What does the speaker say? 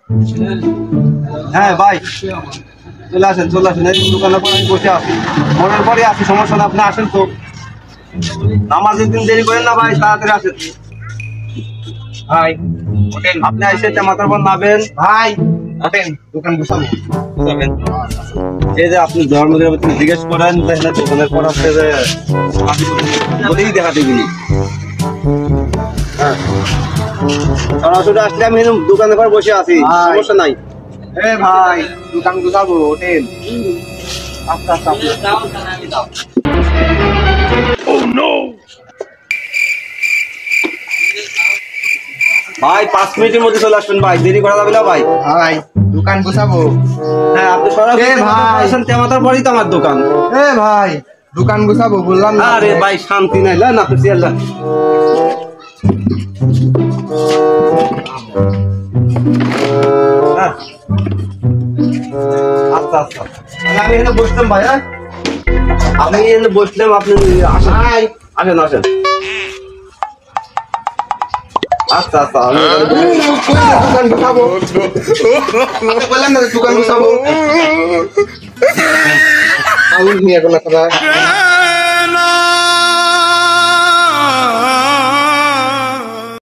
হ্যাঁ ভাই, চলে আসেন এই দোকানের পর আমি বসে আছি, মনের পরে আছি, সমস্যা না, আপনি আসেন তো। নামাজের দিন দেরি করেন না ভাই, তাড়াতাড়ি আসেন ভাই। আপনি এসে মাথার পর নাবেন ভাই, দোকান বসাবো বুঝাবেন। এই যে আপনি ধর্মের জিজ্ঞেস করেন দোকানের পর আসছে যে বলেই দেখা দিবি। সরাসরি আসলে আমি দোকানের পর বসে আছি, সমস্যা নাই। এ ভাই, দোকান গুছাবো, হোটেল। আচ্ছা আচ্ছা, ভাই 5 মিনিটের মধ্যে চলে আসবেন ভাই, দেরি করা যাবে না ভাই। ভাই দোকান গুছাবো। হ্যাঁ, আপনি সরাসরি ভাই আসেন, তেমাতার পরেই তো আমার দোকান। ভাই দোকান গুছাবো বললাম না। আরে ভাই শান্তি নাই, না আপনি চেয়ার যান। আচ্ছা আচ্ছা, আমি এখানে বসলাম ভাই। হ্যাঁ, আপনি এখানে বসলাম, আপনি আসেন ভাই, আসেন আসেন। আচ্ছা আচ্ছা, আমি দোকান গুছাবো বললাম না, দোকান গুছাবো। আমি নিয়ে এখন